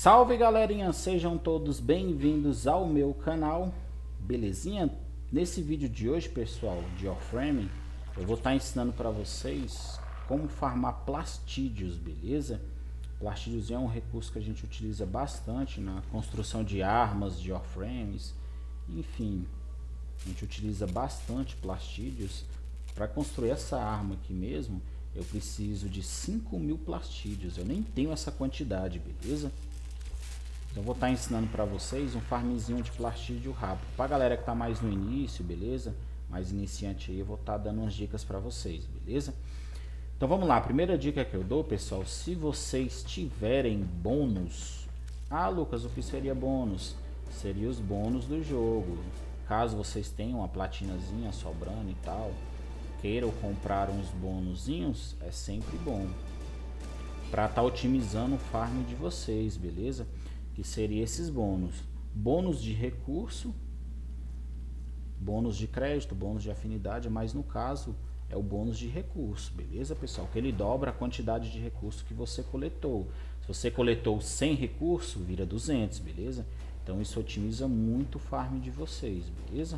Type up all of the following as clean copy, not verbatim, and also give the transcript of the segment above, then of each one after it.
Salve galerinha, sejam todos bem-vindos ao meu canal, belezinha? Nesse vídeo de hoje, pessoal, de Warframe, eu vou estar ensinando para vocês como farmar plastídeos, beleza? Plastídeos é um recurso que a gente utiliza bastante na construção de armas, de Warframes, enfim, a gente utiliza bastante plastídeos. Para construir essa arma aqui mesmo, eu preciso de 5.000 plastídeos, eu nem tenho essa quantidade, beleza? Então vou estar ensinando para vocês um farmzinho de plastídeo rápido. Para a galera que está mais no início, beleza? Mais iniciante aí, eu vou estar dando umas dicas para vocês, beleza? Então vamos lá, a primeira dica que eu dou, pessoal, se vocês tiverem bônus... Ah, Lucas, o que seria bônus? Seria os bônus do jogo. Caso vocês tenham uma platinazinha sobrando e tal, queiram comprar uns bônusinhos, é sempre bom. Para estar otimizando o farm de vocês, beleza? Que seria esses bônus: bônus de recurso, bônus de crédito, bônus de afinidade, mas no caso é o bônus de recurso, beleza, pessoal? Que ele dobra a quantidade de recurso que você coletou. Se você coletou 100 recurso, vira 200, beleza? Então isso otimiza muito o farm de vocês, beleza?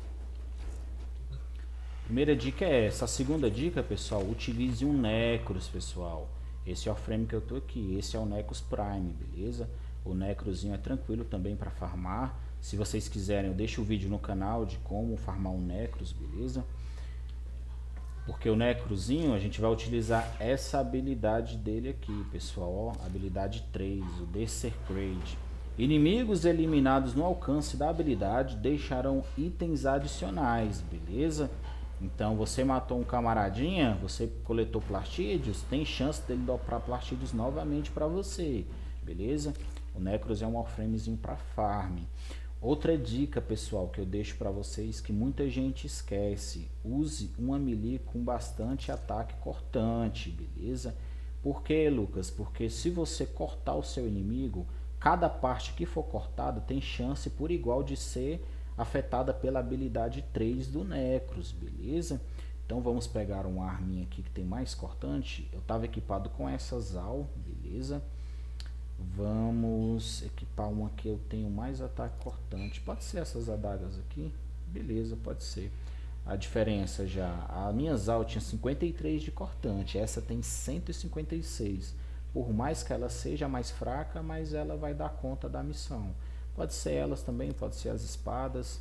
Primeira dica é essa. A segunda dica, pessoal, utilize um Necros, pessoal. Esse é o frame que eu tô aqui, esse é o Necros Prime, beleza? O Necrozinho é tranquilo também para farmar. Se vocês quiserem, eu deixo o vídeo no canal de como farmar um Necros, beleza? Porque o Necrozinho, a gente vai utilizar essa habilidade dele aqui, pessoal, ó, habilidade 3, o Desecrate. Inimigos eliminados no alcance da habilidade deixarão itens adicionais, beleza? Então você matou um camaradinha, você coletou plastídeos, tem chance dele dropar plastídeos novamente para você, beleza? O Necros é um Warframezinho para farm. Outra dica, pessoal, que eu deixo para vocês, que muita gente esquece: use uma melee com bastante ataque cortante, beleza? Por que, Lucas? Porque se você cortar o seu inimigo, cada parte que for cortada tem chance por igual de ser afetada pela habilidade 3 do Necros, beleza? Então vamos pegar uma arminha aqui que tem mais cortante. Eu estava equipado com essa Zal, beleza? Vamos equipar uma que eu tenho mais ataque cortante. Pode ser essas adagas aqui, beleza, pode ser. A diferença já, a minha Zal tinha 53 de cortante, essa tem 156. Por mais que ela seja mais fraca, mas ela vai dar conta da missão. Pode ser elas também, pode ser as espadas.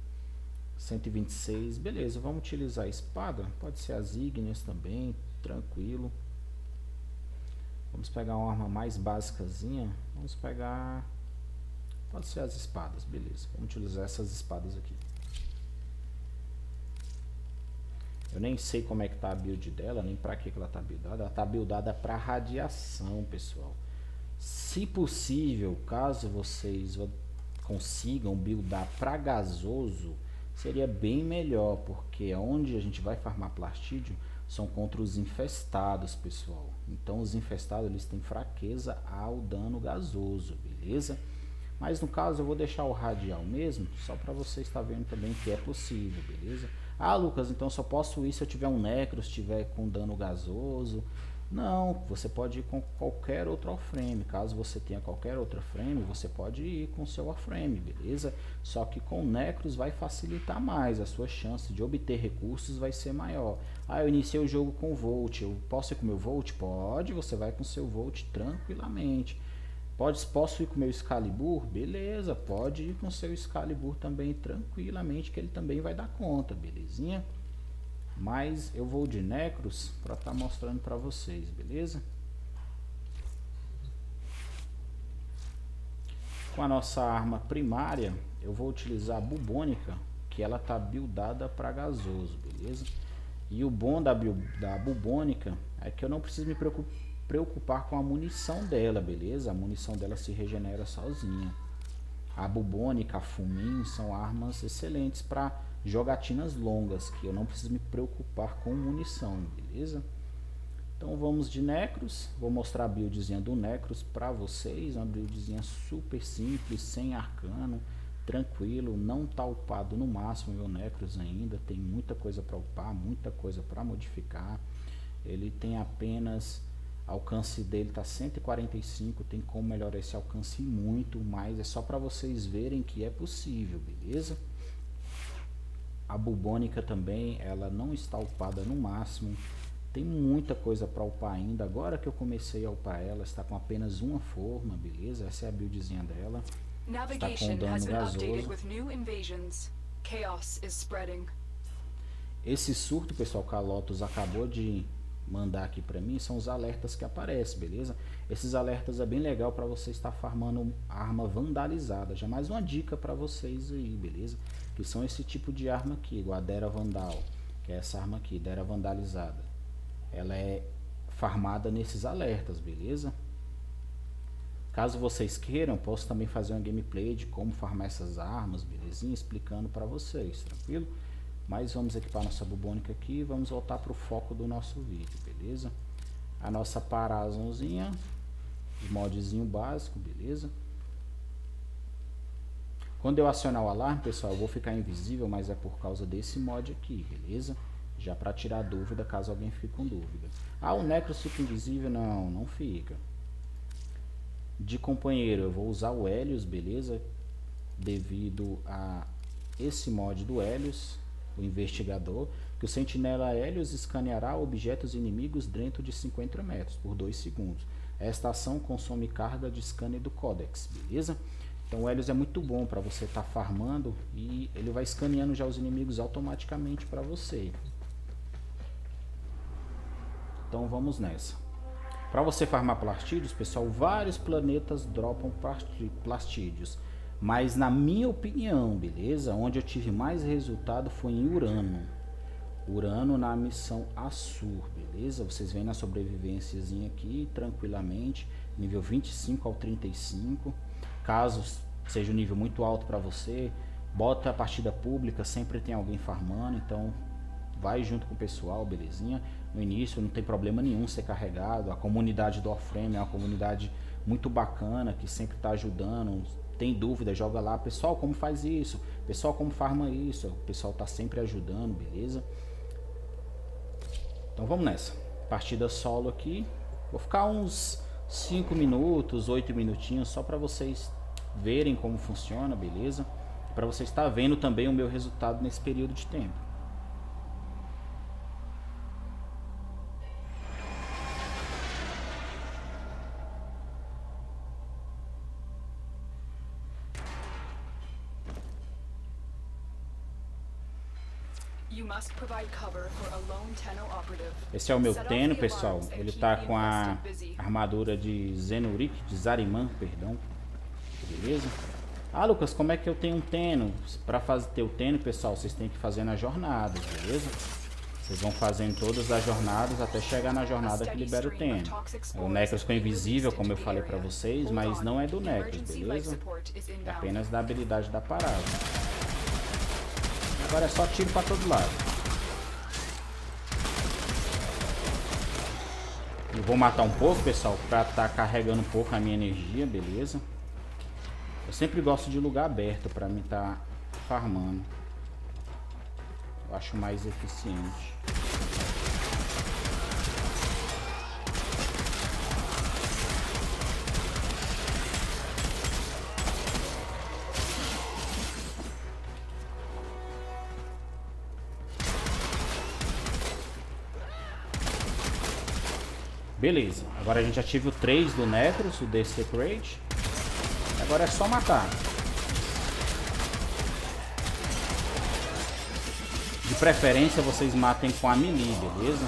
126, beleza, vamos utilizar a espada. Pode ser as ígneas também, tranquilo. Vamos pegar uma arma mais básicazinha. Vamos pegar... Pode ser as espadas, beleza. Vamos utilizar essas espadas aqui. Eu nem sei como é que tá a build dela, nem para que ela tá buildada. Ela tá buildada para radiação, pessoal. Se possível, caso vocês consigam buildar para gasoso, seria bem melhor, porque onde a gente vai farmar plastídio são contra os infestados, pessoal. Então os infestados, eles têm fraqueza ao dano gasoso, beleza? Mas no caso eu vou deixar o radial mesmo, só para você estar vendo também que é possível, beleza? Ah, Lucas, então só posso ir se eu tiver um Necros, estiver com dano gasoso. Não, você pode ir com qualquer outro Warframe. Caso você tenha qualquer outra frame, você pode ir com o seu Warframe, beleza? Só que com Necros vai facilitar mais, a sua chance de obter recursos vai ser maior. Ah, eu iniciei o jogo com Volt, eu posso ir com meu Volt? Pode, você vai com seu Volt tranquilamente. Posso ir com meu Excalibur? Beleza, pode ir com seu Excalibur também tranquilamente, que ele também vai dar conta, belezinha? Mas eu vou de Necros para estar mostrando para vocês, beleza? Com a nossa arma primária, eu vou utilizar a Bubônica, que ela tá buildada para gasoso, beleza? E o bom da Bubônica é que eu não preciso me preocupar com a munição dela, beleza? A munição dela se regenera sozinha. A Bubônica, a Fumin são armas excelentes para jogatinas longas, que eu não preciso me preocupar com munição, beleza? Então vamos de Necros. Vou mostrar a buildzinha do Necros para vocês, uma buildzinha super simples, sem arcano, tranquilo, não tá upado no máximo meu Necros ainda, tem muita coisa para upar, muita coisa para modificar. Ele tem apenas Alcance dele tá 145, tem como melhorar esse alcance muito mais, é só para vocês verem que é possível, beleza? A bubônica também, ela não está upada no máximo, tem muita coisa para upar ainda. Agora que eu comecei a upar ela, está com apenas uma forma, beleza? Essa é a buildzinha dela, está com dano gasoso. Esse surto, pessoal, que a Lotus acabou de mandar aqui para mim, são os alertas que aparecem, beleza? Esses alertas é bem legal para você estar farmando arma vandalizada. Já mais uma dica para vocês aí, beleza? Que são esse tipo de arma aqui, igual a Dera Vandal, que é essa arma aqui, Dera Vandalizada. Ela é farmada nesses alertas, beleza? Caso vocês queiram, posso também fazer uma gameplay de como farmar essas armas, belezinha, explicando para vocês, tranquilo? Mas vamos equipar nossa bubônica aqui e vamos voltar para o foco do nosso vídeo, beleza? A nossa parazãozinha, modzinho básico, beleza? Quando eu acionar o alarme, pessoal, eu vou ficar invisível, mas é por causa desse mod aqui, beleza? Já para tirar dúvida, caso alguém fique com dúvida. Ah, o Necros fica invisível? Não, não fica. De companheiro, eu vou usar o Helios, beleza? Devido a esse mod do Helios, o investigador, que o sentinela Helios escaneará objetos inimigos dentro de 50 metros por 2 segundos. Esta ação consome carga de scanner do Codex, beleza? Então o Helios é muito bom para você estar farmando e ele vai escaneando já os inimigos automaticamente para você. Então vamos nessa. Para você farmar plastídeos, pessoal, vários planetas dropam plastídeos. Mas na minha opinião, beleza? Onde eu tive mais resultado foi em Urano. Urano na missão Assur, beleza? Vocês vêm na sobrevivênciazinha aqui, tranquilamente. Nível 25 ao 35. Caso seja um nível muito alto para você, bota a partida pública, sempre tem alguém farmando. Então vai junto com o pessoal, belezinha? No início não tem problema nenhum ser carregado. A comunidade do Warframe é uma comunidade muito bacana, que sempre está ajudando. Tem dúvida, joga lá, pessoal, como faz isso? Pessoal, como farma isso? O pessoal tá sempre ajudando, beleza? Então vamos nessa. Partida solo aqui. Vou ficar uns 5 minutos, 8 minutinhos, só para vocês verem como funciona, beleza? Para você estar vendo também o meu resultado nesse período de tempo. Esse é o meu Tenno, pessoal. Ele tá com a armadura de Zenurik, de Zariman, perdão. Beleza? Ah, Lucas, como é que eu tenho um Tenno? Para ter o Tenno, pessoal, vocês têm que fazer nas jornadas, beleza? Vocês vão fazendo todas as jornadas até chegar na jornada que libera o Tenno. O Necros ficou invisível, como eu falei para vocês, mas não é do Necros, beleza? É apenas da habilidade da parada. Agora é só tiro para todo lado. Eu vou matar um pouco, pessoal, para estar carregando um pouco a minha energia, beleza? Eu sempre gosto de lugar aberto para mim estar farmando. Eu acho mais eficiente. Beleza, agora a gente ativa o 3 do Necros, o Desecrate. Agora é só matar. De preferência vocês matem com a melee, beleza?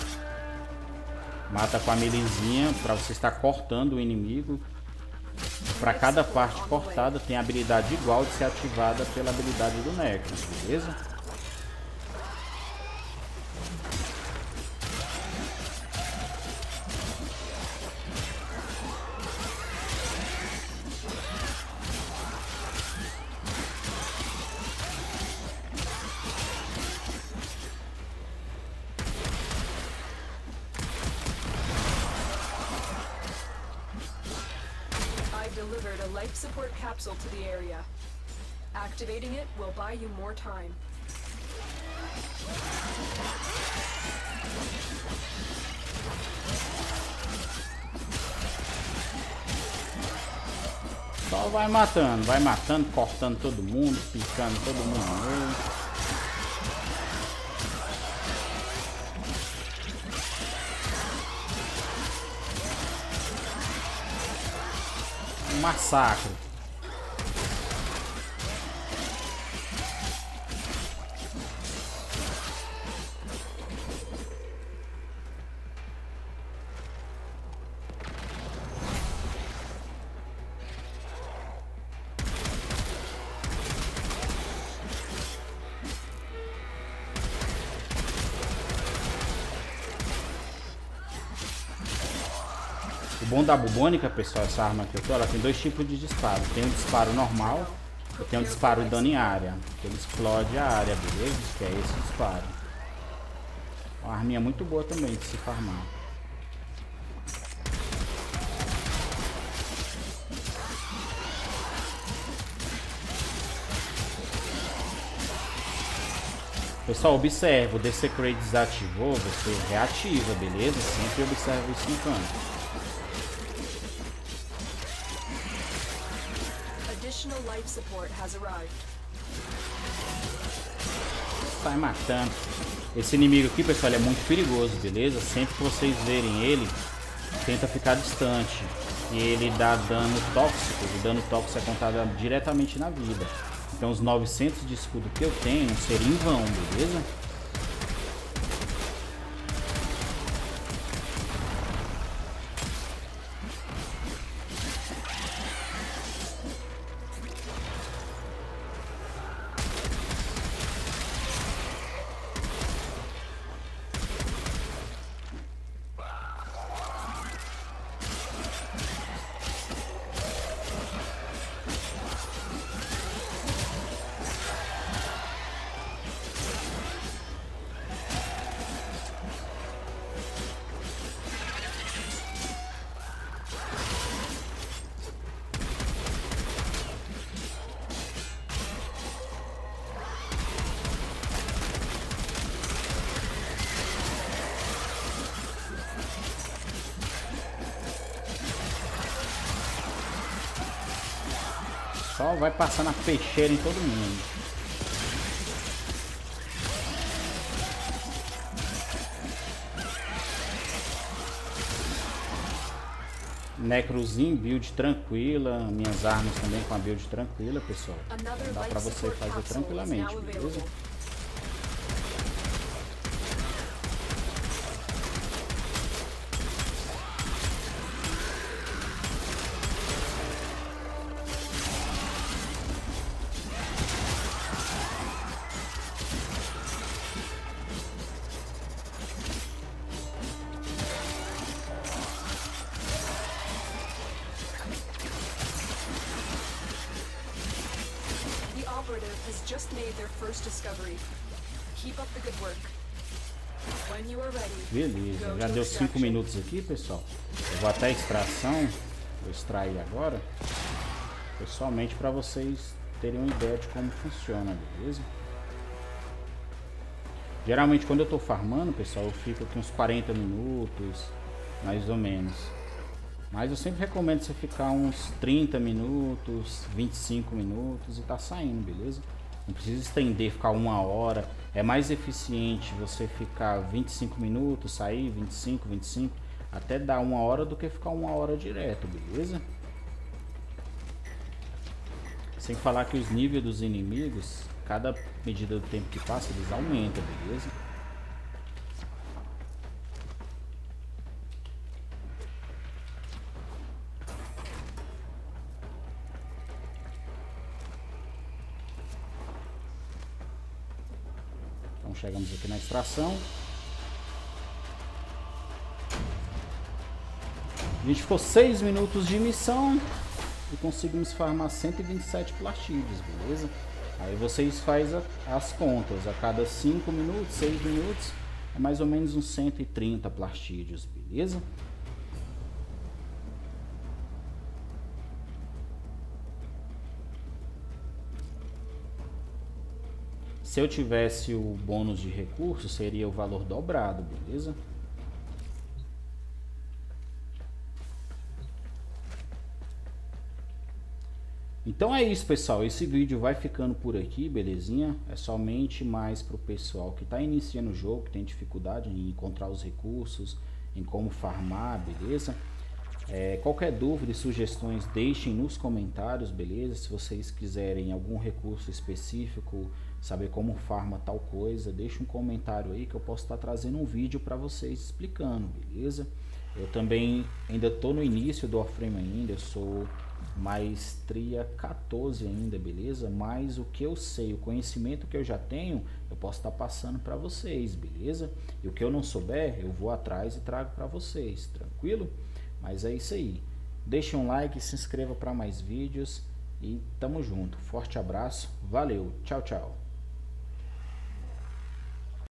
Mata com a meleezinha para você estar cortando o inimigo. Para cada parte cortada tem a habilidade igual de ser ativada pela habilidade do Necros, beleza? Delivered a life support capsule to the area. Activating it will buy you more time. Só vai matando, cortando todo mundo, picando todo mundo no meio. Um massacre. O bom da bubônica, pessoal, essa arma que eu tô, ela tem dois tipos de disparo. Tem um disparo normal e tem um disparo dano em área. Ele explode a área, beleza? Que é esse disparo. Uma arminha muito boa também de se farmar. Pessoal, observa, o Desecrate desativou, você reativa, beleza? Sempre observa isso no canto. Sai matando. Esse inimigo aqui, pessoal, ele é muito perigoso, beleza? Sempre que vocês verem ele, tenta ficar distante. E ele dá dano tóxico. O dano tóxico é contado diretamente na vida. Então os 900 de escudo que eu tenho seriam em vão, beleza? Só vai passando a peixeira em todo mundo. Necrozinho, build tranquila. Minhas armas também com a build tranquila, pessoal. Dá pra você fazer tranquilamente, beleza? Has just made their first discovery. Keep up the good work. When you are ready. Beleza, já deu 5 minutos aqui, pessoal. Eu vou até a extração. Vou extrair agora. Pessoalmente para vocês terem uma ideia de como funciona, beleza? Geralmente quando eu tô farmando, pessoal, eu fico aqui uns 40 minutos, mais ou menos. Mas eu sempre recomendo você ficar uns 30 minutos, 25 minutos e tá saindo, beleza? Não precisa estender, ficar 1 hora. É mais eficiente você ficar 25 minutos, sair 25, 25, até dar 1 hora do que ficar 1 hora direto, beleza? Sem falar que os níveis dos inimigos, cada medida do tempo que passa, eles aumentam, beleza? Então chegamos aqui na extração. A gente ficou 6 minutos de missão e conseguimos farmar 127 plastídeos, beleza? Aí vocês fazem as contas, a cada 5 minutos, 6 minutos, é mais ou menos uns 130 plastídeos, beleza? Se eu tivesse o bônus de recurso, seria o valor dobrado, beleza? Então é isso, pessoal, esse vídeo vai ficando por aqui, belezinha? É somente mais para o pessoal que está iniciando o jogo, que tem dificuldade em encontrar os recursos, em como farmar, beleza? Qualquer dúvida e sugestões deixem nos comentários, beleza? Se vocês quiserem algum recurso específico, saber como farma tal coisa, deixa um comentário aí que eu posso estar trazendo um vídeo para vocês explicando, beleza? Eu também ainda estou no início do Warframe ainda, eu sou maestria 14 ainda, beleza? Mas o que eu sei, o conhecimento que eu já tenho, eu posso estar passando para vocês, beleza? E o que eu não souber, eu vou atrás e trago para vocês, tranquilo? Mas é isso aí. Deixe um like, se inscreva para mais vídeos e tamo junto. Forte abraço, valeu, tchau, tchau.